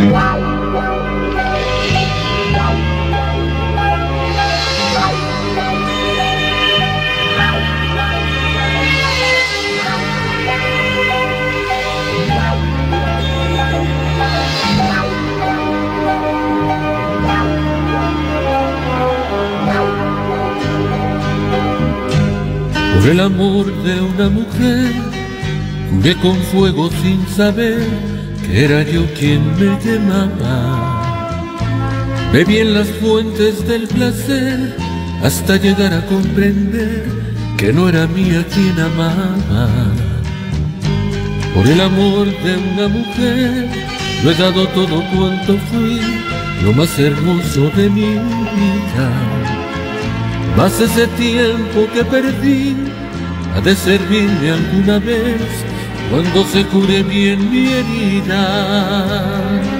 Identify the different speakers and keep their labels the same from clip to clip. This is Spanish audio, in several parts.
Speaker 1: Por el amor de una mujer jugué con fuego sin saber que era yo quien me quemaba. Bebí en las fuentes del placer hasta llegar a comprender que no era mía quien amaba. Por el amor de una mujer lo he dado todo cuanto fui, lo más hermoso de mi vida. Mas ese tiempo que perdí ha de servirme alguna vez cuando se cure bien mi herida.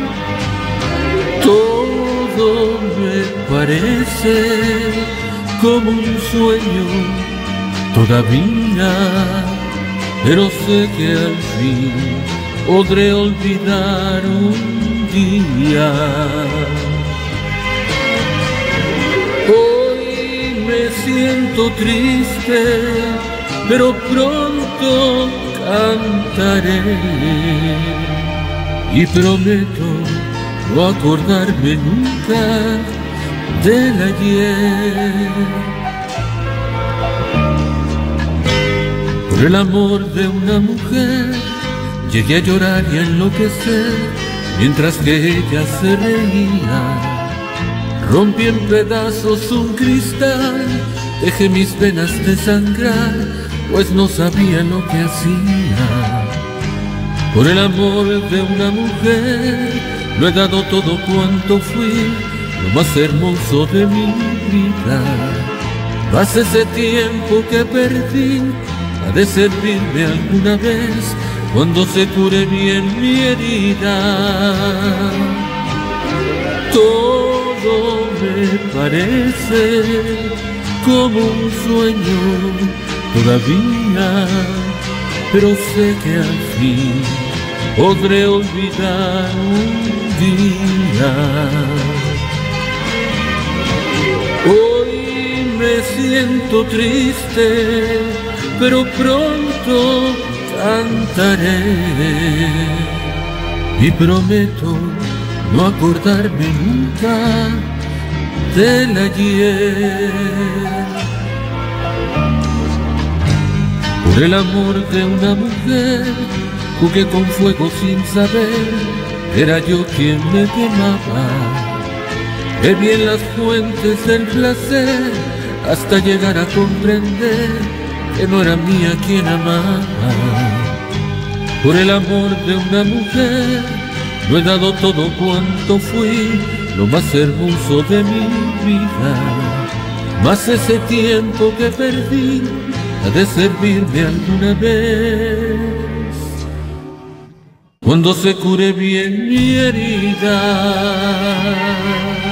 Speaker 1: Todo me parece como un sueño todavía, pero sé que al fin podré olvidar un día. Siento triste, pero pronto cantaré y prometo no acordarme nunca del ayer. Por el amor de una mujer llegué a llorar y a enloquecer mientras que ella se reía. Rompí en pedazos un cristal, dejé mis venas desangrar, pues no sabía lo que hacía. Por el amor de una mujer lo he dado todo cuanto fui, lo más hermoso de mi vida. Mas ese tiempo que perdí ha de servirme alguna vez cuando se cure bien mi herida. Todo me parece como un sueño todavía, pero sé que al fin podré olvidar un día. Hoy me siento triste, pero pronto cantaré y prometo no acordarme nunca del ayer. Por el amor de una mujer jugué con fuego sin saber, era yo quien me quemaba. Bebí en las fuentes del placer hasta llegar a comprender que no era mía quien amaba. Por el amor de una mujer lo he dado todo cuanto fui, lo más hermoso de mi vida. Mas ese tiempo que perdí ha de servirme alguna vez cuando se cure bien mi herida.